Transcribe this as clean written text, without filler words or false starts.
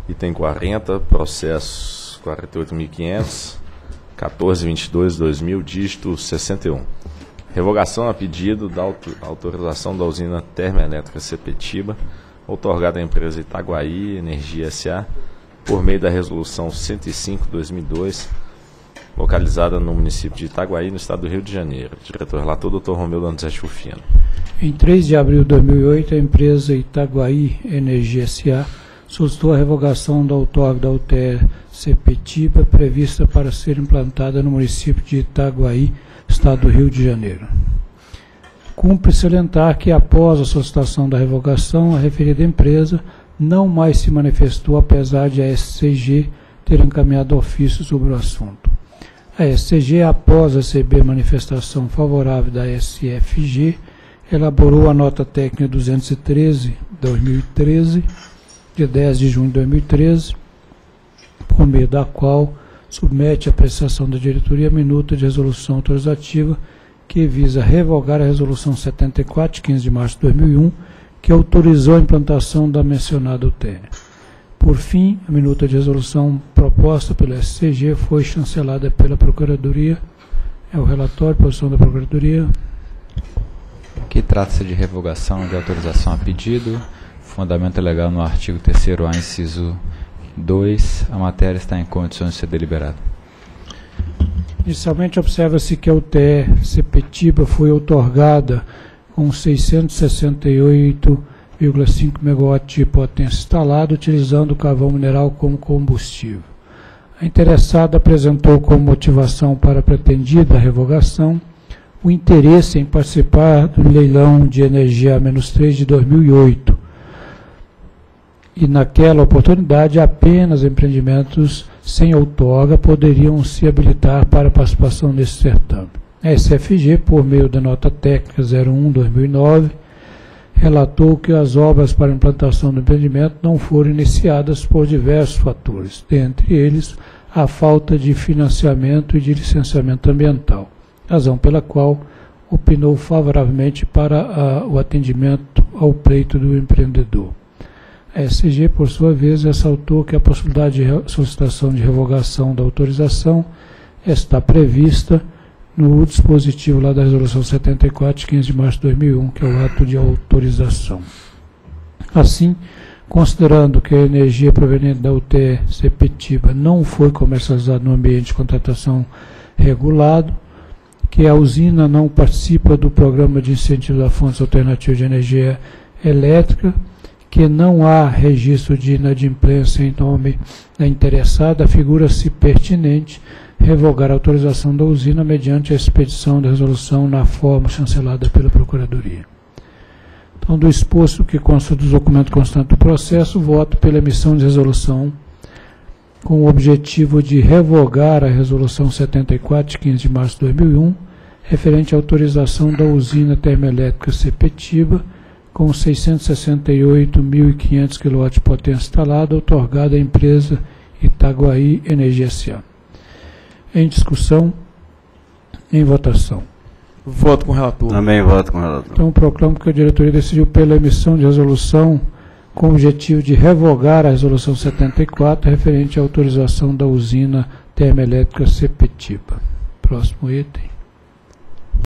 Item 40, processo 48.500, 1422/2000, dígito 61. Revogação a pedido da autorização da usina termoelétrica Sepetiba, outorgada à empresa Itaguaí Energia S.A., por meio da resolução 105/2002, localizada no município de Itaguaí, no estado do Rio de Janeiro. Diretor relator, Dr. Romeu Donizete Rufino. Em 3 de abril de 2008, a empresa Itaguaí Energia S.A. solicitou a revogação da outorga da UTE Sepetiba, prevista para ser implantada no município de Itaguaí, estado do Rio de Janeiro. Cumpre salientar que, após a solicitação da revogação, a referida empresa não mais se manifestou, apesar de a SCG ter encaminhado ofício sobre o assunto. A SCG, após receber manifestação favorável da SFG, elaborou a nota técnica 213/2013, de 10 de junho de 2013, por meio da qual submete à apreciação da diretoria a minuta de resolução autorizativa que visa revogar a resolução 74, de 15 de março de 2001, que autorizou a implantação da mencionada UTE. Por fim, a minuta de resolução proposta pela SCG foi chancelada pela Procuradoria. É o relatório, posição da Procuradoria. Aqui trata-se de revogação de autorização a pedido, fundamento legal no artigo 3º A, inciso 2, a matéria está em condições de ser deliberada. Inicialmente, observa-se que a UTE Sepetiba foi outorgada com 668,5 MW de potência instalada, utilizando o carvão mineral como combustível. A interessada apresentou como motivação para a pretendida revogação o interesse em participar do leilão de energia A-3 de 2008, e naquela oportunidade apenas empreendimentos sem outorga poderiam se habilitar para a participação nesse certame. A SFG, por meio da nota técnica 01/2009, relatou que as obras para implantação do empreendimento não foram iniciadas por diversos fatores, dentre eles a falta de financiamento e de licenciamento ambiental, razão pela qual opinou favoravelmente para o atendimento ao pleito do empreendedor. A SCG, por sua vez, ressaltou que a possibilidade de solicitação de revogação da autorização está prevista no dispositivo lá da resolução 74, de 15 de março de 2001, que é o ato de autorização. Assim, considerando que a energia proveniente da UTE Sepetiba não foi comercializada no ambiente de contratação regulado, que a usina não participa do programa de incentivo a fontes alternativas de energia elétrica, que não há registro de inadimplência em nome da interessada, figura-se pertinente revogar a autorização da usina mediante a expedição da resolução na forma chancelada pela Procuradoria. Então, do exposto que consta dos documentos constantes do processo, voto pela emissão de resolução com o objetivo de revogar a resolução 74, de 15 de março de 2001, referente à autorização da usina termoelétrica Sepetiba, com 668.500 kW de potência instalada, outorgada à empresa Itaguaí Energia S.A. Em discussão, em votação. Voto com o relator. Também voto com o relator. Então, proclamo que a diretoria decidiu pela emissão de resolução com o objetivo de revogar a resolução 74, referente à autorização da usina termoelétrica Sepetiba. Próximo item.